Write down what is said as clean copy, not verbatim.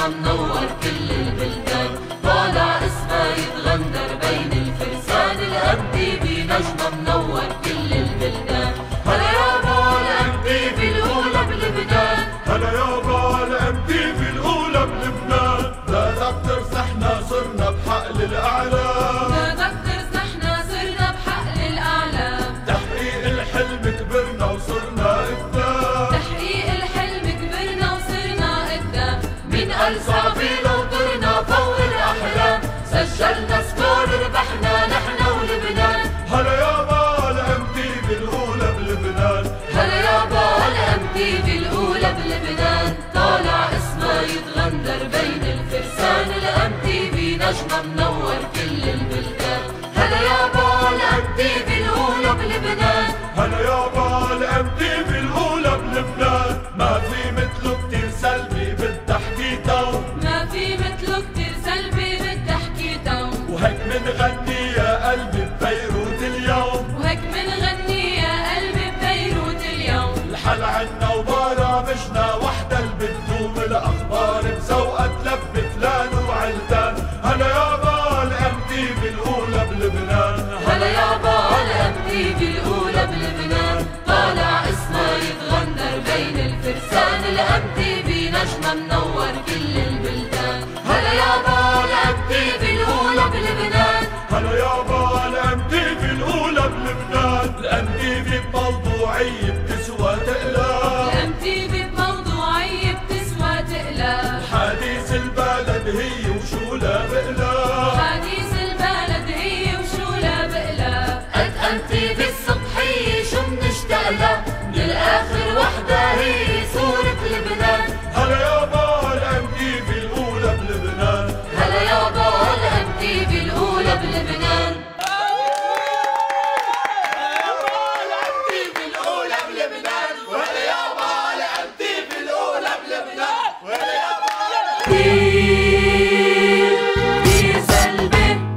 نجمة منور كل البلدان، طالع اسمها يتغندر بين الفرسان. الام تي في نجمة منور كل البلدان. هلا يابا الام تي في الاولى بلبنان، هلا يابا الام تي في الاولى بلبنان. لا دكتور صحنا صرنا بحقل الاعلام، لا دكتور صحنا صرنا بحقل الاعلام. تحقيق الحلم كبرنا وصرنا قدام، تحقيق الحلم كبرنا وصرنا قدام. من قال صعبة لو طرنا فوق الاحلام، سجلنا سكور ربحنا نحن ولبنان. هلا يابا الام تي في الاولى بلبنان، هلا يابا الام تي في الاولى بلبنان، طالع اسمها يتغندر بين الفرسان. الام تي في نجمة منور كل البلدان. هلا يابا الام تي في الاولى بلبنان، هلا يابا الام تي في الاولى بلبنان. ما في مثله كتير سلبي بدي احكي تو، ما في مثله كتير سلبي بدي احكي تو. وهيك منغني يا قلبي ببيروت اليوم، وهيك منغني يا قلبي ببيروت اليوم. الحل عنا وبرامجنا وحدة اللي بتدوم، الاخبار بذوقها تلبي فلان وعلتان. هلا يابا الام تي في الاولى بلبنان، هلا يابا الام تي في الاولى بلبنان، طالع اسمها يتغندر بين الفرسان. الام تي في نجمة منور كل البلدان. هلا يابا الام تي في الاولى بلبنان، هلا يابا الام تي في الاولى بلبنان. الام تي في بموضوعية بتسوى تقلب، الام تي في بموضوعية بتسوى تقلب. حديث البلد هي وشو لا بقلب، حديث البلد هي وشو لا بقلب. قد ام تي في الصبحية شو منشتاق لها، من الاخر وحدة هي